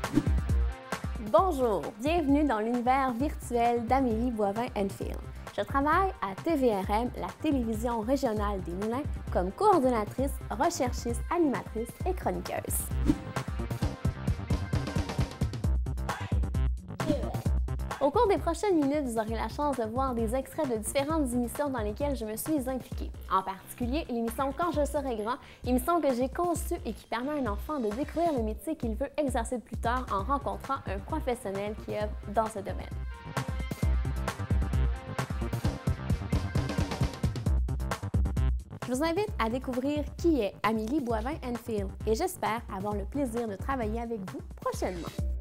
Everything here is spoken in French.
Bonjour, bienvenue dans l'univers virtuel d'Amélie Boivin-Enfield. Je travaille à TVRM, la télévision régionale des Moulins, comme coordonnatrice, recherchiste, animatrice et chroniqueuse. Au cours des prochaines minutes, vous aurez la chance de voir des extraits de différentes émissions dans lesquelles je me suis impliquée. En particulier, l'émission Quand je serai grand, émission que j'ai conçue et qui permet à un enfant de découvrir le métier qu'il veut exercer plus tard en rencontrant un professionnel qui œuvre dans ce domaine. Je vous invite à découvrir qui est Amélie Boivin-Enfield et j'espère avoir le plaisir de travailler avec vous prochainement.